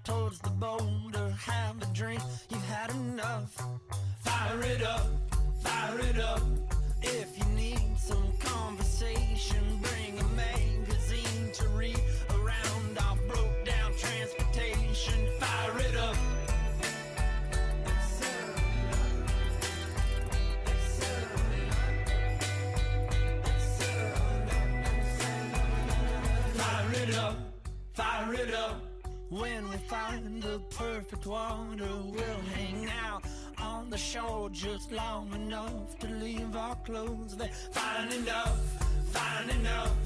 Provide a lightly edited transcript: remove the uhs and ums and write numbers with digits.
towards the boulder, have a drink, you've had enough. Fire it up, fire it up. If you need some conversation, bring a magazine to read around our broke down transportation. Fire it up. Fire it up, fire it up. When we find the perfect water, we'll hang out on the shore just long enough to leave our clothes there. Fine enough, fine enough.